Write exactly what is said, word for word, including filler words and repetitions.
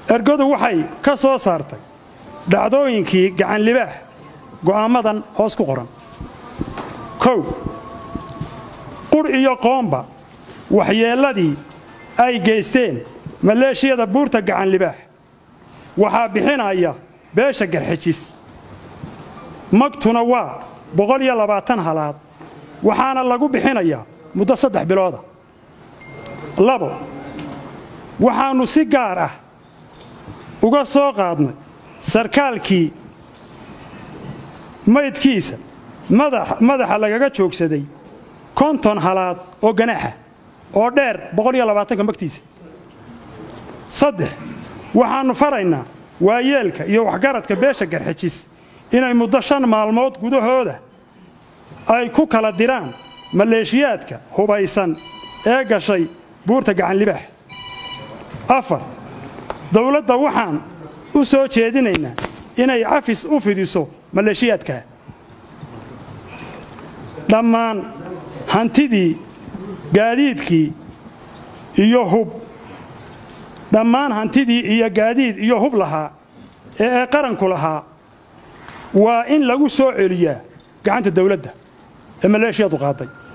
ergadu waxay ka soo saartay dhacdooyinkii gacan libaax go'aamadan hoos ku qoran kow qur iyo qoomba waxyeeladii ay geysteen maleeshiyada buurta gacan libaax waxaa bixinaya beesha garxajis magtuna waa boqol iyo labaatan halaad waxaana lagu bixinayaa muddo saddex bilooda labo waxaannu si gaar ah uga soo qaadnay sarkaalkii maydkiisa madaxa lagaga joogsaday konton halaad oo ganaaxa oo dheer boqol iyo labaatanka magtiisa saddex waxaannu faraynaa waayeelka iyo waxgaradka beesha garxajis inay muddo shan maalmood gudahooda ay ku kala diraan maleeshiyaadka hubaysan ee gashay buurta gacan libaax afar dawladda waxaan u soo jeedinaynaa inay cafis u fidiso maleeshiyaadka dhammaan hantidii gaadiidkii iyo hub dhammaan hantidii iyo gaadiid iyo hub lahaa ee ee qaranku lahaa waa in lagu soo celiyaa gacanta dawladda ee maleeshiyadu qaaday